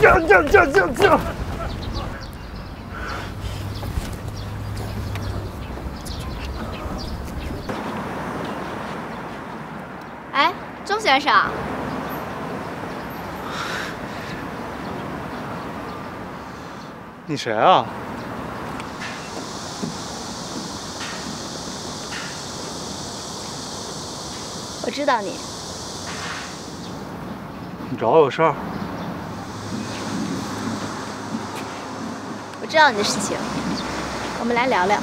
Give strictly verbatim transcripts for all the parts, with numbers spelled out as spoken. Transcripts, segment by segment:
这这这这这。 哎，钟先生。 你谁啊？ 我知道你。 你找我有事儿？ 我知道你的事情，我们来聊聊。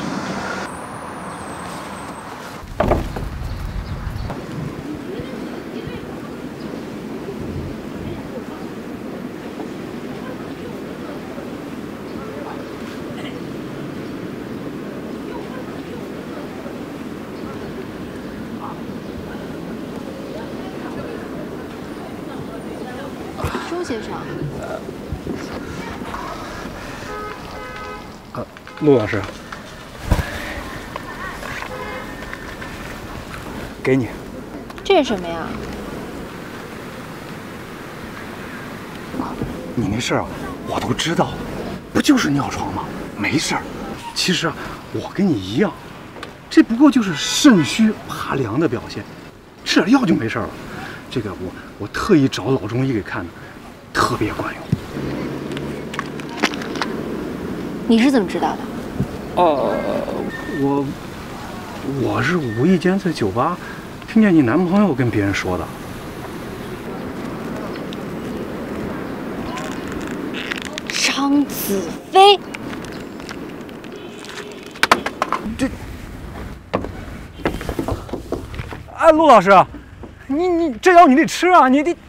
钟先生， 呃，陆老师，给你。 这是什么呀？ 你那事儿啊，我都知道，不就是尿床吗？没事儿。其实啊，我跟你一样，这不过就是肾虚怕凉的表现，吃点药就没事了。这个我我特意找老中医给看的。 特别管用。 你是怎么知道的？ 呃，我我是无意间在酒吧听见你男朋友跟别人说的。 张子飞， 这，哎，陆老师，你你这药你得吃啊，你得。